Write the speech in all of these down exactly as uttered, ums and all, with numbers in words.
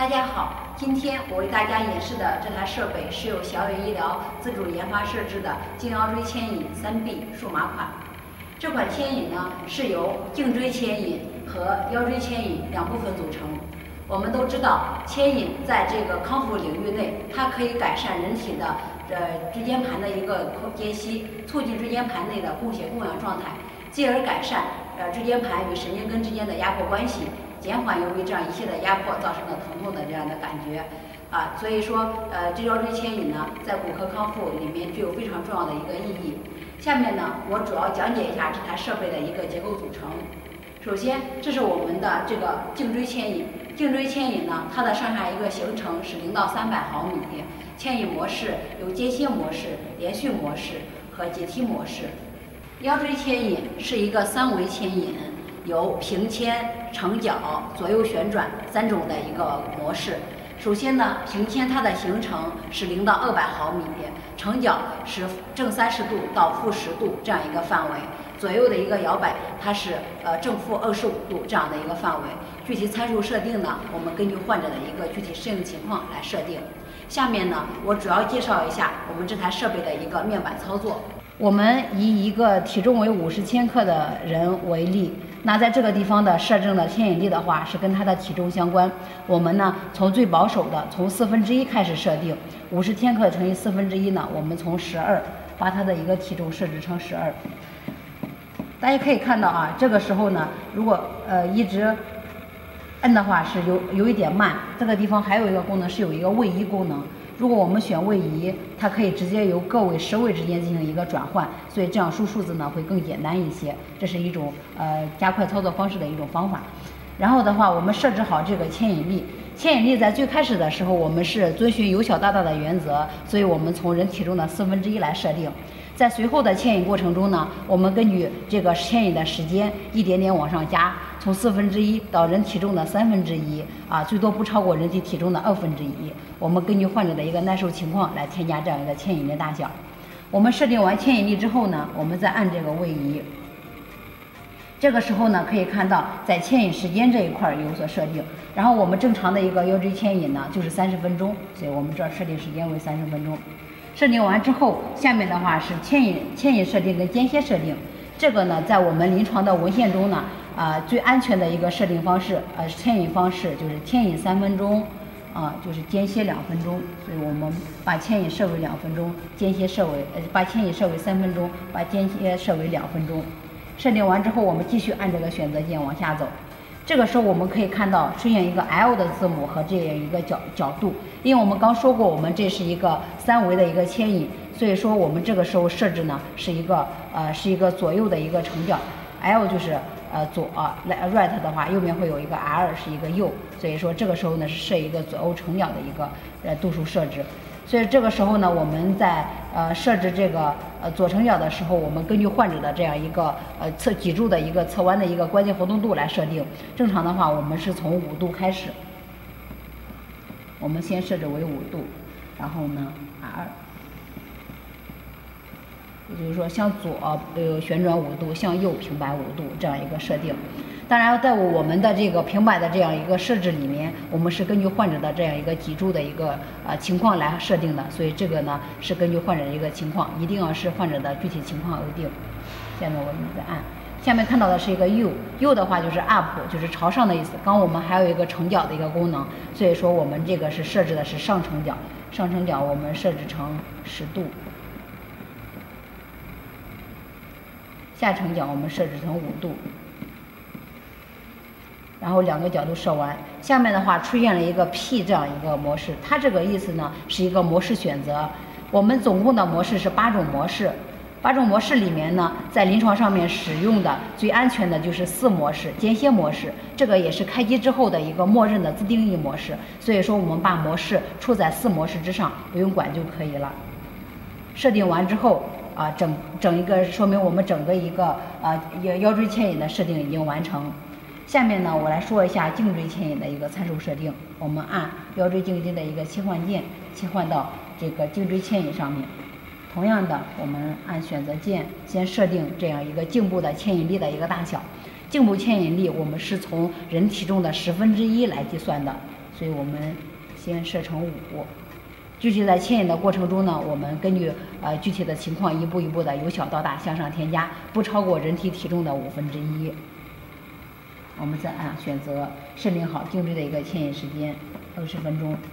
大家好，今天我为大家演示的这台设备是由小野医疗自主研发设置的颈腰椎牵引 三 B 数码款。这款牵引呢是由颈椎牵引和腰椎牵引两部分组成。我们都知道，牵引在这个康复领域内，它可以改善人体的呃椎间盘的一个间隙，促进椎间盘内的供血供氧状态，进而改善呃椎间盘与神经根之间的压迫关系。 减缓由于这样一系列压迫造成的疼痛的这样的感觉，啊，所以说，呃，这腰椎牵引呢，在骨科康复里面具有非常重要的一个意义。下面呢，我主要讲解一下这台设备的一个结构组成。首先，这是我们的这个颈椎牵引。颈椎牵引呢，它的上下一个行程是零到三百毫米，牵引模式有间歇模式、连续模式和阶梯模式。腰椎牵引是一个三维牵引。 有平牵、成角、左右旋转三种的一个模式。首先呢，平牵它的行程是零到二百毫米，成角是正三十度到负十度这样一个范围，左右的一个摇摆它是呃正负二十五度这样的一个范围。具体参数设定呢，我们根据患者的一个具体适应情况来设定。下面呢，我主要介绍一下我们这台设备的一个面板操作。我们以一个体重为五十千克的人为例。 那在这个地方的设置的牵引力的话，是跟他的体重相关。我们呢，从最保守的，从四分之一开始设定，五十千克乘以四分之一呢，我们从十二把它的一个体重设置成十二。大家可以看到啊，这个时候呢，如果呃一直摁的话是有有一点慢。这个地方还有一个功能是有一个位移功能。 如果我们选位移，它可以直接由个位、十位之间进行一个转换，所以这样输数字呢会更简单一些。这是一种呃加快操作方式的一种方法。然后的话，我们设置好这个牵引力，牵引力在最开始的时候，我们是遵循由小到大的原则，所以我们从人体重的四分之一来设定。在随后的牵引过程中呢，我们根据这个牵引的时间一点点往上加，从四分之一到人体重的三分之一啊，最多不超过人体体重的二分之一。我们根据患者的一个耐受情况来添加这样一个牵引力大小。我们设定完牵引力之后呢，我们再按这个位移。这个时候呢，可以看到在牵引时间这一块有所设定。然后我们正常的一个腰椎牵引呢，就是三十分钟，所以我们这儿设定时间为三十分钟。 设定完之后，下面的话是牵引牵引设定跟间歇设定。这个呢，在我们临床的文献中呢，啊、呃，最安全的一个设定方式，呃，牵引方式就是牵引三分钟，啊、呃，就是间歇两分钟。所以我们把牵引设为两分钟，间歇设为呃，把牵引设为三分钟，把间歇设为两分钟。设定完之后，我们继续按这个选择键往下走。 这个时候我们可以看到出现一个 L 的字母和这样一个角角度，因为我们刚说过，我们这是一个三维的一个牵引，所以说我们这个时候设置呢是一个呃是一个左右的一个成角 ，L 就是呃左啊 right 的话，右面会有一个 R 是一个右，所以说这个时候呢是设一个左右成角的一个呃度数设置。 所以这个时候呢，我们在呃设置这个呃左成角的时候，我们根据患者的这样一个呃侧脊柱的一个侧弯的一个关节活动度来设定。正常的话，我们是从五度开始，我们先设置为五度，然后呢 R， 也就是说向左呃旋转五度，向右平摆五度这样一个设定。 当然，在我们的这个平摆的这样一个设置里面，我们是根据患者的这样一个脊柱的一个呃情况来设定的，所以这个呢是根据患者的一个情况，一定要是患者的具体情况而定。下面我们再按，下面看到的是一个 U，U 的话就是 up， 就是朝上的意思。刚我们还有一个成角的一个功能，所以说我们这个是设置的是上成角，上成角我们设置成十度，下成角我们设置成五度。 然后两个角度设完，下面的话出现了一个 P 这样一个模式，它这个意思呢是一个模式选择。我们总共的模式是八种模式，八种模式里面呢，在临床上面使用的最安全的就是四模式间歇模式，这个也是开机之后的一个默认的自定义模式。所以说我们把模式处在四模式之上，不用管就可以了。设定完之后啊，整整一个说明我们整个一个啊腰腰椎牵引的设定已经完成。 下面呢，我来说一下颈椎牵引的一个参数设定。我们按腰椎颈椎的一个切换键，切换到这个颈椎牵引上面。同样的，我们按选择键，先设定这样一个颈部的牵引力的一个大小。颈部牵引力我们是从人体重的十分之一来计算的， 所以我们先设成五。具体在牵引的过程中呢，我们根据呃具体的情况一步一步的由小到大向上添加，不超过人体体重的五分之一。我们再按选择设定好颈椎的一个牵引时间二十分钟。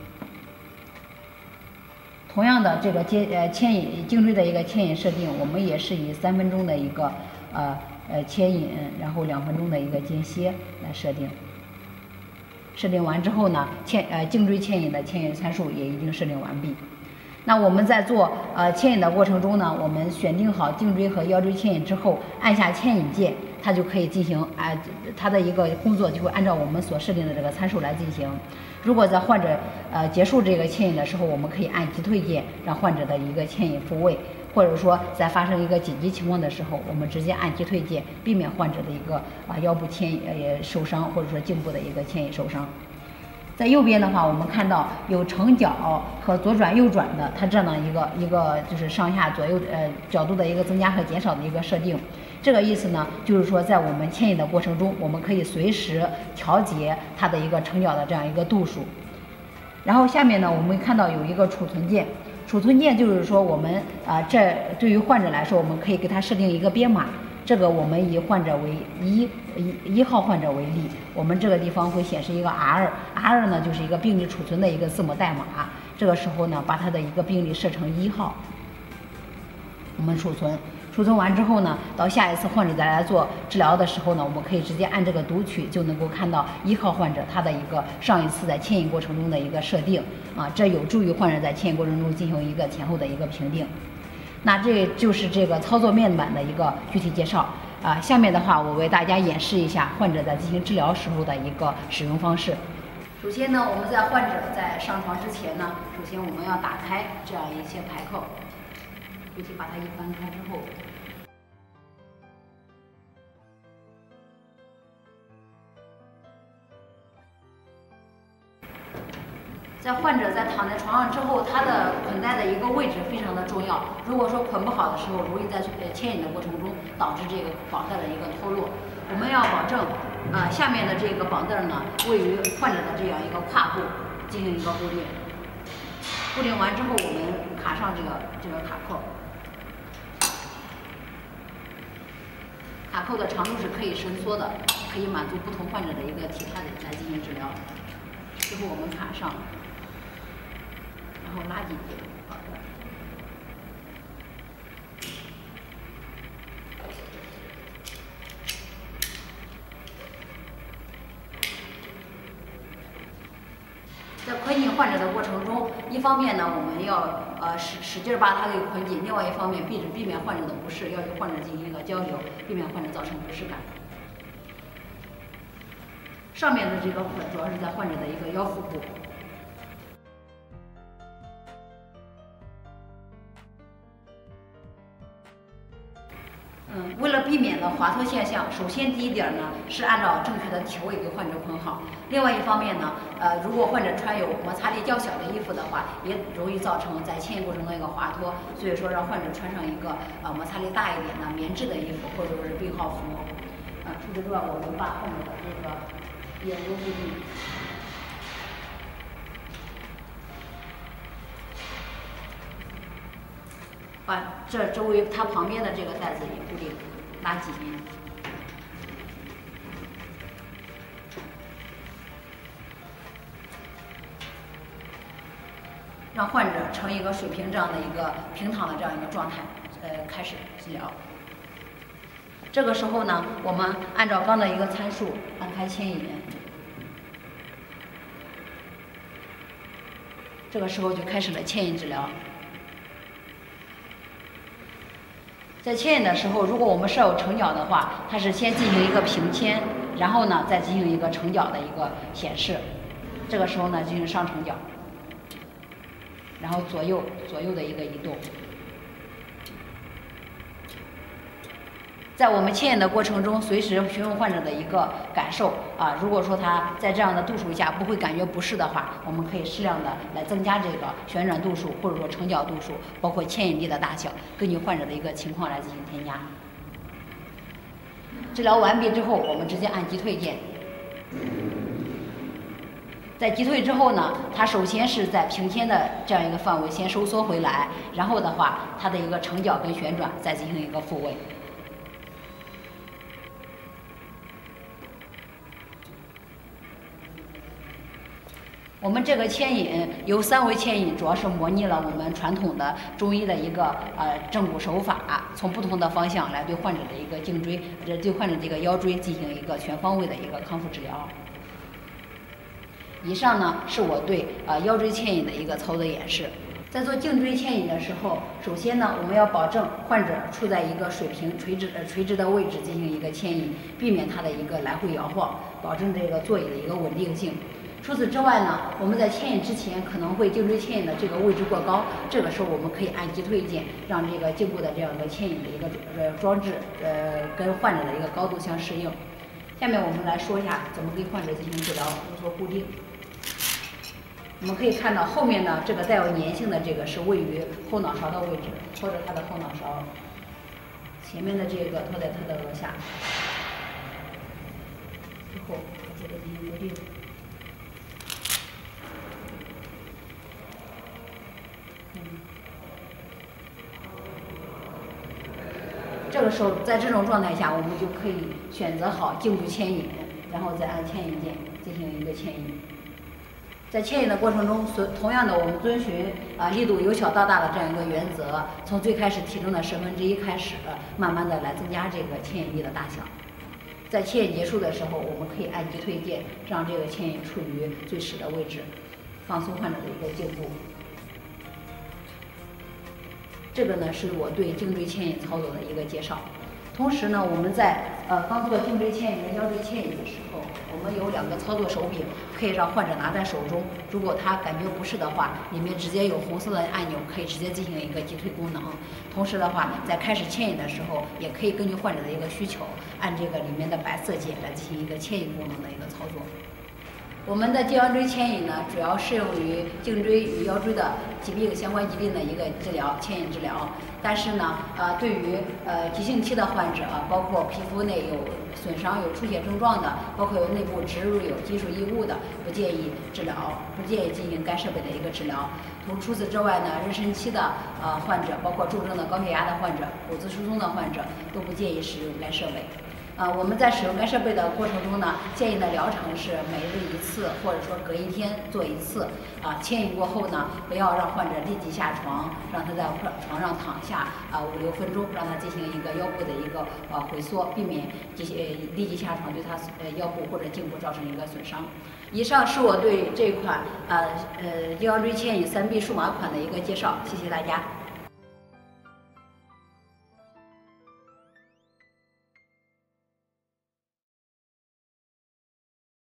同样的这个接呃牵引颈椎的一个牵引设定，我们也是以三分钟的一个呃呃牵引，然后两分钟的一个间歇来设定。设定完之后呢，牵呃颈椎牵引的牵引参数也已经设定完毕。那我们在做呃牵引的过程中呢，我们选定好颈椎和腰椎牵引之后，按下牵引键，它就可以进行啊、呃、它的一个工作就会按照我们所设定的这个参数来进行。如果在患者呃结束这个牵引的时候，我们可以按击退键，让患者的一个牵引复位。或者说在发生一个紧急情况的时候，我们直接按击退键，避免患者的一个啊腰部牵引呃受伤，或者说颈部的一个牵引受伤。在右边的话，我们看到有成角和左转右转的，它这样的一个一个就是上下左右呃角度的一个增加和减少的一个设定。这个意思呢，就是说在我们牵引的过程中，我们可以随时调节它的一个成角的这样一个度数。然后下面呢，我们看到有一个储存键。储存键就是说，我们啊、呃，这对于患者来说，我们可以给他设定一个编码。这个我们以患者为一一一号患者为例，我们这个地方会显示一个 R，R 呢就是一个病历储存的一个字母代码。这个时候呢，把它的一个病历设成一号，我们储存。储存完之后呢，到下一次患者再来做治疗的时候呢，我们可以直接按这个读取，就能够看到一号患者他的一个上一次在牵引过程中的一个设定啊，这有助于患者在牵引过程中进行一个前后的一个评定。那这就是这个操作面板的一个具体介绍啊。下面的话，我为大家演示一下患者在进行治疗时候的一个使用方式。首先呢，我们在患者在上床之前呢，首先我们要打开这样一些排扣。尤其把它一翻开之后，在患者在躺在床上之后，他的捆带的一个位置非常的重要。如果说捆不好的时候，容易在牵引的过程中导致这个绑带的一个脱落。我们要保证，啊、呃，下面的这个绑带呢，位于患者的这样一个胯部进行一个固定。固定完之后，我们卡上这个这个卡扣。卡扣的长度是可以伸缩的，可以满足不同患者的一个体态来进行治疗。之后我们卡上，然后拉紧这个绑带。在捆紧患者的过程中，一方面呢，我们要呃使使劲把它给捆紧；另外一方面，避避免患者的不适，要与患者进行一个交流，避免患者造成不适感。上面的这个捆主要是在患者的一个腰腹部。嗯，为了避免呢滑脱现象，首先第一点呢是按照正确的体位给患者捆好。另外一方面呢，呃，如果患者穿有摩擦力较小的衣服的话，也容易造成在牵引过程中一个滑脱。所以说，让患者穿上一个呃摩擦力大一点的棉质的衣服，或者说是病号服。啊，除此之外，我们把患者的这个眼部固定。把这周围它旁边的这个带子也固定拉紧，让患者呈一个水平这样的一个平躺的这样一个状态，呃，开始治疗。这个时候呢，我们按照刚的一个参数按开牵引，这个时候就开始了牵引治疗。在牵引的时候，如果我们设有成角的话，它是先进行一个平牵，然后呢再进行一个成角的一个显示。这个时候呢进行上成角，然后左右左右的一个移动。在我们牵引的过程中，随时询问患者的一个感受啊。如果说他在这样的度数下不会感觉不适的话，我们可以适量的来增加这个旋转度数，或者说成角度数，包括牵引力的大小，根据患者的一个情况来进行添加。治疗完毕之后，我们直接按击退键。 在击退之后呢，它首先是在平肩的这样一个范围先收缩回来，然后的话，它的一个成角跟旋转再进行一个复位。我们这个牵引由三维牵引，主要是模拟了我们传统的中医的一个呃正骨手法，从不同的方向来对患者的一个颈椎，这对患者的一个腰椎进行一个全方位的一个康复治疗。以上呢是我对呃腰椎牵引的一个操作演示。在做颈椎牵引的时候，首先呢我们要保证患者处在一个水平垂直呃垂直的位置进行一个牵引，避免它的一个来回摇晃，保证这个座椅的一个稳定性。除此之外呢，我们在牵引之前可能会颈椎牵引的这个位置过高，这个时候我们可以按击退键，让这个颈部的这样一个牵引的一个呃装置呃跟患者的一个高度相适应。下面我们来说一下怎么给患者进行治疗，如何固定。我们可以看到后面呢，这个带有粘性的这个是位于后脑勺的位置，拖着他的后脑勺，前面的这个拖在他的额下，之后把这个进行固定。这个时候，在这种状态下，我们就可以选择好颈部牵引，然后再按牵引键进行一个牵引。在牵引的过程中，所同样的，我们遵循啊力度由小到大的这样一个原则，从最开始体重的十分之一开始，慢慢的来增加这个牵引力的大小。在牵引结束的时候，我们可以按击退键，让这个牵引处于最实的位置，放松患者的一个颈部。这个呢是我对颈椎牵引操作的一个介绍。同时呢，我们在呃刚做颈椎牵引和腰椎牵引的时候，我们有两个操作手柄，可以让患者拿在手中。如果他感觉不适的话，里面直接有红色的按钮，可以直接进行一个击退功能。同时的话，在开始牵引的时候，也可以根据患者的一个需求，按这个里面的白色键来进行一个牵引功能的一个操作。我们的颈腰椎牵引呢，主要适用于颈椎与腰椎的疾病相关疾病的一个治疗牵引治疗。但是呢，呃，对于呃急性期的患者，包括皮肤内有损伤、有出血症状的，包括有内部植入有金属异物的，不建议治疗，不建议进行该设备的一个治疗。除除此之外呢，妊娠期的呃患者，包括重症的高血压的患者、骨质疏松的患者，都不建议使用该设备。呃，我们在使用该设备的过程中呢，建议的疗程是每日一次，或者说隔一天做一次。啊，牵引过后呢，不要让患者立即下床，让他在床上躺下啊五六分钟，让他进行一个腰部的一个呃回缩，避免这些立即下床对他呃腰部或者颈部造成一个损伤。以上是我对这款呃呃腰椎牵引三 B 数码款的一个介绍，谢谢大家。